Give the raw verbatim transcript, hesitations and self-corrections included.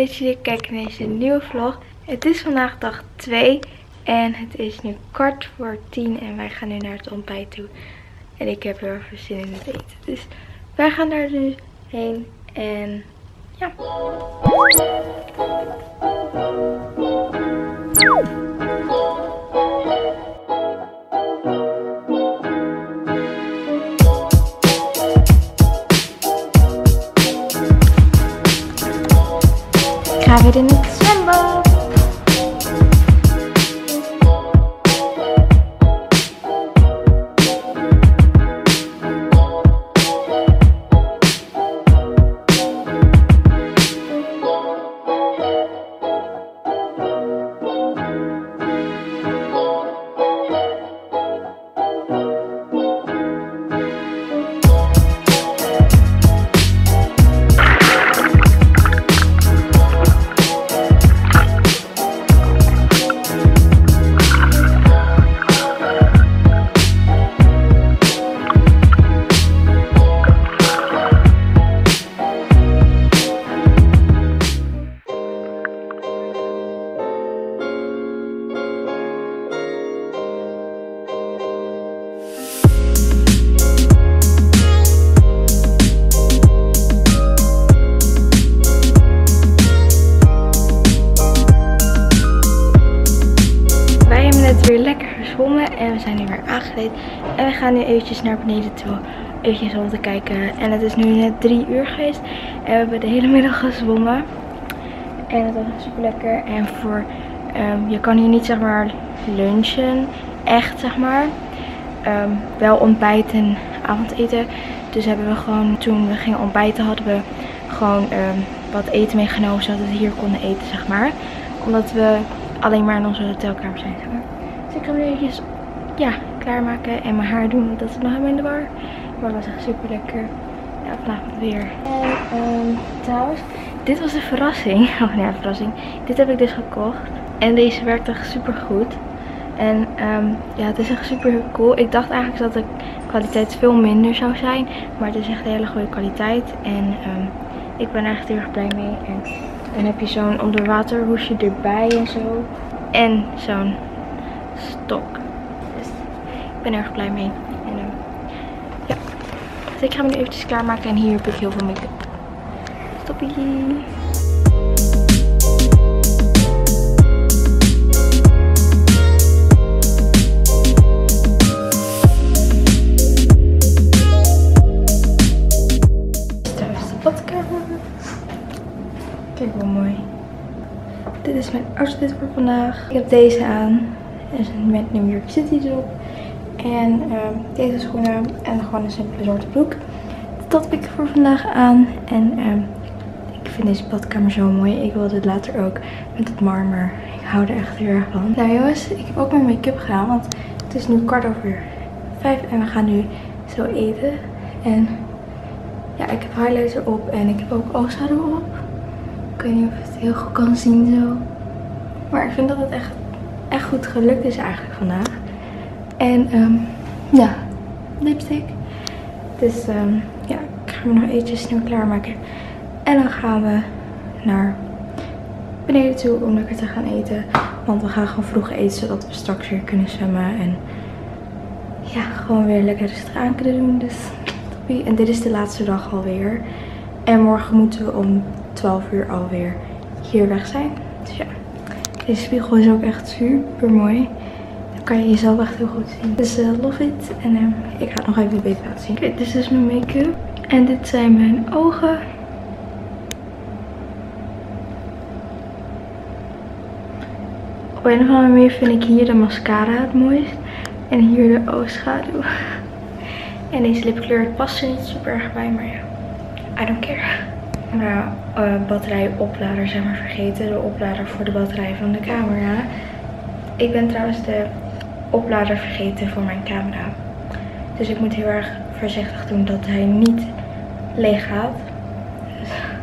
dat jullie kijken naar deze nieuwe vlog. Het is vandaag dag twee en het is nu kwart voor tien en wij gaan nu naar het ontbijt toe. En ik heb heel erg veel zin in het eten. Dus wij gaan daar nu heen en ja. Ik ga weer in het zwembad. Weer lekker gezwommen en we zijn nu weer aangekleed en we gaan nu eventjes naar beneden toe, eventjes om te kijken. En het is nu net drie uur geweest en we hebben de hele middag gezwommen en het was super lekker. En voor um, je kan hier niet zeg maar lunchen echt zeg maar, um, wel ontbijten en avondeten. Dus hebben we gewoon, toen we gingen ontbijten hadden we gewoon um, wat eten meegenomen zodat we hier konden eten zeg maar, omdat we alleen maar in onze hotelkamer zijn zeg maar. Dus ik ga me eventjes ja, klaarmaken en mijn haar doen, want dat is nog helemaal in de war. Maar het was echt super lekker. Ja, vanavond weer. En um, trouwens, dit was een verrassing. Oh nee, een verrassing. Dit heb ik dus gekocht. En deze werkt echt super goed. En um, ja, het is echt super cool. Ik dacht eigenlijk dat de kwaliteit veel minder zou zijn. Maar het is echt een hele goede kwaliteit. En um, ik ben er echt heel erg blij mee. En dan heb je zo'n onderwaterhoesje erbij en zo. En zo'n stok. Dus ik ben er erg blij mee. En um, ja. Dus ik ga me nu eventjes klaarmaken en hier heb ik heel veel make-up. Stoppie. Daar is de badkamer. Kijk hoe mooi. Dit is mijn outfit voor vandaag. Ik heb deze aan. Met New York City erop. En um, deze schoenen. En gewoon een simpele zwarte broek. Dat heb ik voor vandaag aan. En um, ik vind deze badkamer zo mooi. Ik wil dit later ook met het marmer. Ik hou er echt heel erg van. Nou jongens, ik heb ook mijn make-up gedaan. Want het is nu kwart over vijf. En we gaan nu zo eten. En ja, ik heb highlighter op. En ik heb ook oogschaduw op. Ik weet niet of je het heel goed kan zien zo. Maar ik vind dat het echt, echt goed gelukt is eigenlijk vandaag. En um, ja, lipstick. Dus um, ja, ik ga me nog eventjes snel klaarmaken. En dan gaan we naar beneden toe om lekker te gaan eten. Want we gaan gewoon vroeg eten zodat we straks weer kunnen zwemmen. En ja, gewoon weer lekker rustig aan kunnen doen. Dus en dit is de laatste dag alweer. En morgen moeten we om twaalf uur alweer hier weg zijn. Dus ja, deze spiegel is ook echt super mooi. Dan kan je jezelf echt heel goed zien. Dus uh, love it. En uh, ik ga het nog even beter laten zien. Oké, okay, dit is mijn make-up. En dit zijn mijn ogen. Op een of andere manier vind ik hier de mascara het mooist. En hier de oogschaduw. En deze lipkleur, het past er niet super erg bij, maar ja, I don't care. Camera, uh, batterijoplader zeg maar vergeten. De oplader voor de batterij van de camera. Ik ben trouwens de oplader vergeten voor mijn camera. Dus ik moet heel erg voorzichtig doen dat hij niet leeg gaat. Dus